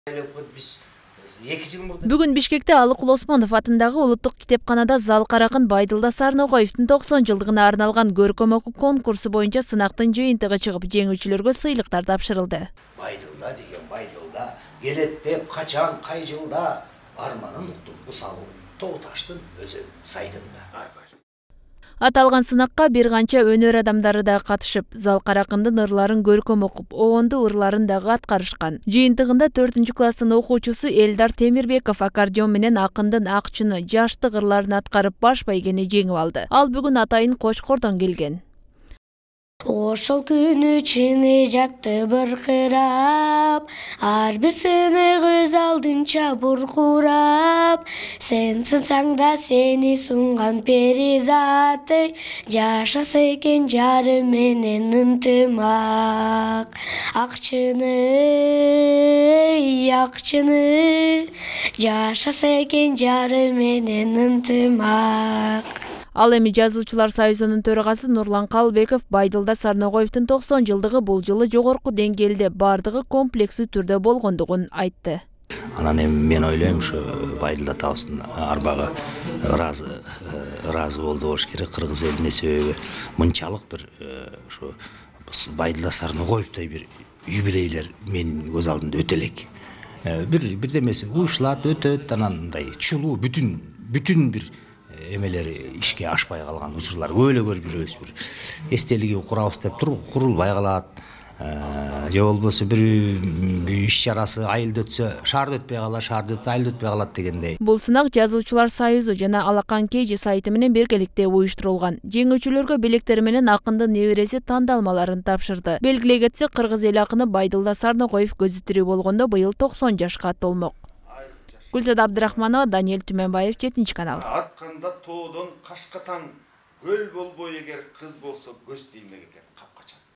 Бүгін Бишкекте Алыкул Осмонов атындағы Улуттук китепканада Зал Каракын Байдылда Сарноgoyевдин 90 жылдыгына арналган көркөм окуу конкурсу боюнча сынактын жыйынтыгы чыгып, жеңүүчүлөргө сыйлыктар тапшырылды. Байдылда деген Байдылда келет деп качан кай жылда арманын уктуп салуу Тооташтын өзү сайдында. Аталган сынакка бир канча өнөр адамдары да катышып, Зал Каракындын ырларын көркөм окуп, оонду ырларын дагы аткарышкан. Жыйынтыгында 4-класстын окуучусу Элдар Темирбеков аккордеон менен акындын акчыны, жаштык ырларын аткарып баш байгени жеңип алды. Ал бүгүн атайын Кочкордон келген. Ошол күнү чыны жатты быркырап, ар бир сыны көз алдынча буркурап. Сен сынсаң да сени сунган перизаты, жашаса экен жары менен ынтымак. Акчыны, жашаса экен жары менен ынтымак. Ал эми Жазуучулар союзунун төрагасы Нурлан Калбеков Байдылда Сарноgoyевдин 90 жылдыгы бул жылы жогорку деңгээлде бардыгы комплексүү түрдө болгондугун айтты. Анан эми мен ойлойм, ушу Байдылда табыстын арбагы ыраазы болду болуш керек. Кыргыз элине себеби мынчалык бир ушу Байдылда Сарноgoyевдей бир юбилейлер менин көз алдымда өтө элек. Бирдемеси уушулат, өтөт, анан мындай чулуу бүтүн бир эмелери ишке ашпай калган учурлар көбөлө көрүбүз, бир эстелиги курабыз деп туруп курулбай калат. Же болбосо бир иш чарасы айылда өтсө, шаарда өтпөй калат, шаарда өтсө айылда өтпөй калат дегендей. Бул сынак Жазуучулар союзу жана Алакан Кейжи сайты менен биргеликте уюштурулган. Жеңүүчүлөргө белектери менен акындын небереси тандалмаларын тапшырды. Белгилей кетсек, кыргыз эл акыны Байдылда Сарноgoyев көзү тирүү болгондо быйыл 90 жашка толмок. Гүлзада Абдрахманова, Даниэль Түменбаев, 7 канал. Атканда тоодон кашка таң, көл болбой эгер кыз болсо көз тиймек экен капкача.